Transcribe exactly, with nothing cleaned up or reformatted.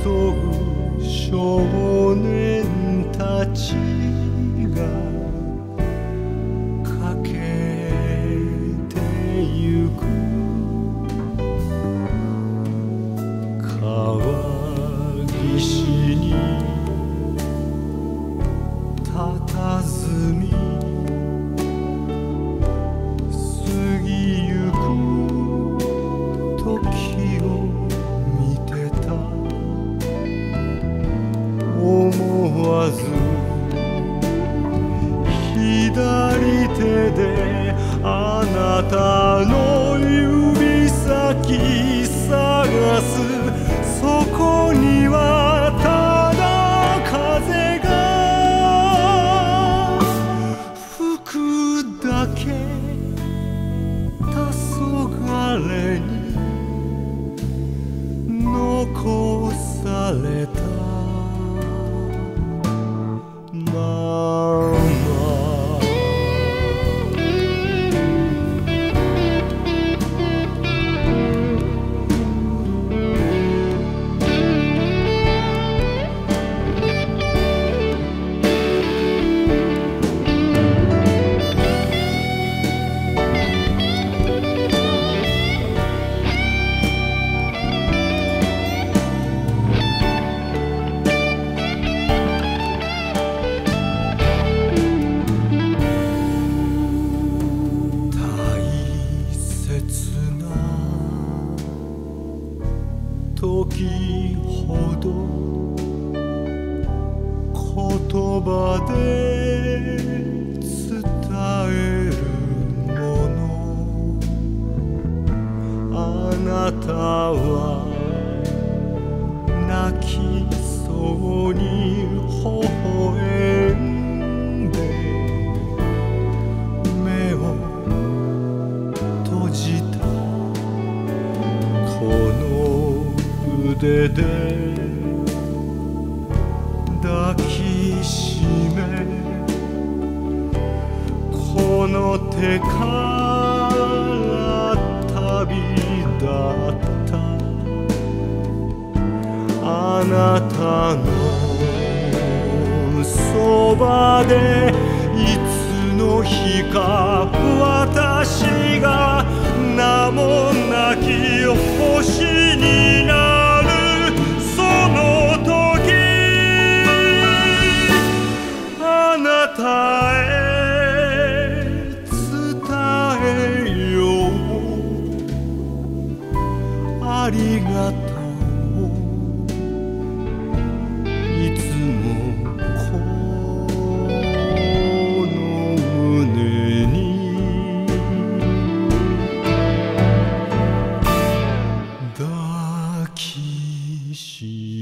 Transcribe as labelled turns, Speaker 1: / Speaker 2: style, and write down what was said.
Speaker 1: う少年たちが駆けてゆく川岸に佇み過ぎゆく時を見てた。思わず左手であなたの指先探す。そこにはただ風が吹くだけ。黄昏に残されたまま。時ほど言葉で伝えるもの。あなたは泣きそうに微笑んで目を閉じた。この腕で抱きしめこの手から旅立った。あなたのそばでいつの日か私が名もなき星になる。その時あなたへ伝えよう。ありがとう。いつもこの胸に抱きし